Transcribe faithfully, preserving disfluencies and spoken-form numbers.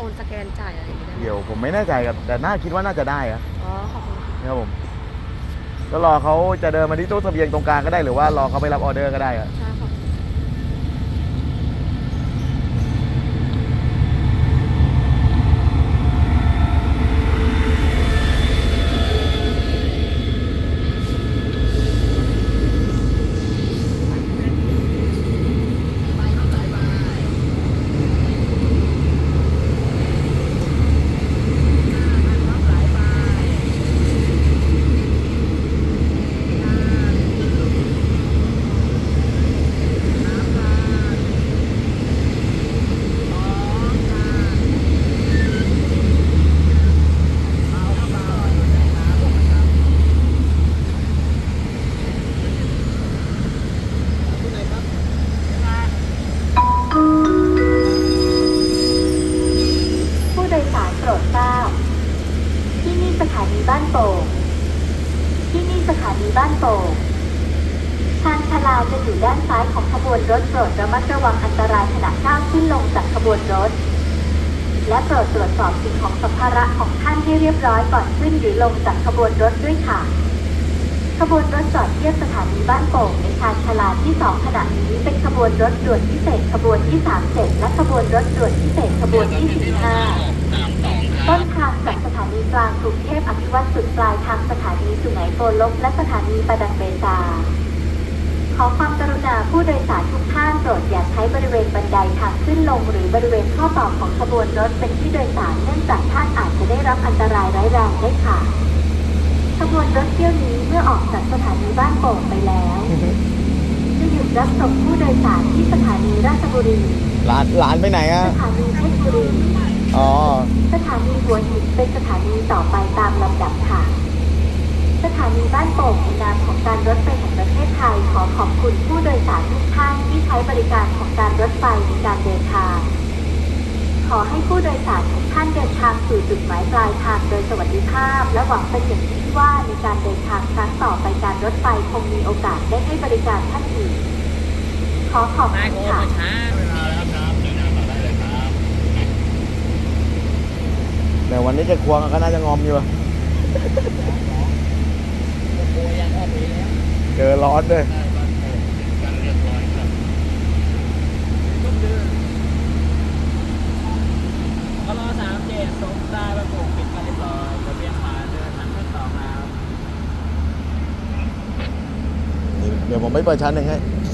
อนสแกนจ่ายอะไรอย่างเงี้ยเดี๋ยวผมไม่แน่ใจครับแต่น่าคิดว่าน่าจะได้ครับอ๋อขอบคุณครับผมก็รอเขาจะเดินมาที่ตู้เสบียงตรงกลางก็ได้หรือว่ารอเขาไปรับออเดอร์ก็ได้ครับใช่ค่ะบ้านโป่งที่นี่สถานีบ้านโป่งชานชาลาจะอยู่ด้านซ้ายของขบวนรถโปรดระมัดระวังอันตรายขณะก้าวขึ้นลงจากขบวนรถและโปรดตรวจสอบสิ่งของสัมภาระของท่านให้เรียบร้อยก่อนขึ้นหรือลงจากขบวนรถด้วยค่ะขบวนรถจอดเทียบสถานีบ้านโป่งในชานชาลาที่สองขณะนี้เป็นขบวนรถด่วนพิเศษขบวนที่สามสิบเจ็ดและขบวนรถด่วนพิเศษขบวนที่สิบห้าต้นทางจากสถานีกลางกรุงเทพอภิวัตรสุดปลายทางสถานีสุไหงโกลกและสถานีประดังเบซาขอความกรุณาผู้โดยสารทุกท่านโปรดอย่าใช้บริเวณบันไดทางขึ้นลงหรือบริเวณข้อต่อของขบวนรถเป็นที่โดยสารเนื่องจากท่านอาจจะได้รับอันตรายร้ายแรงได้ค่ะขบวนรถเที่ยวนี้เมื่อออกจากสถานีบ้านโป่งไปแล้วจะหยุดรับส่งผู้โดยสารที่สถานีราชบุรีหลานหลานไปไหนอะสถานีเพชรบุรีอ๋อสถานีหัวหินเป็นสถานีต่อไปตามลำดับค่ะสถานีบ้านโป่งในนามของการรถไฟแห่งประเทศไทยขอขอบคุณผู้โดยสารทุกท่านที่ใช้บริการของการรถไฟในการเดินทางขอให้ผู้โดยสารทุกท่านเดินทางสู่จุดหมายปลายทางโดยสวัสดิภาพและหวังเป็นอย่างยิ่งว่าในการเดินทางครั้งต่อไปการรถไฟคงมีโอกาสได้ให้บริการท่านอีกขอขอบคุณค่ะแต่วันนี้จะควงก็น่าจะงอมอยู่เจอร้อนด้วยก็รอสามเจ็ดสงตาประกบปิดกันเรียบร้อยจะเบี่ยงขวาเดินทางขึ้นต่อมาเดี๋ยวผมไม่เปิดชั้นหนึ่งให้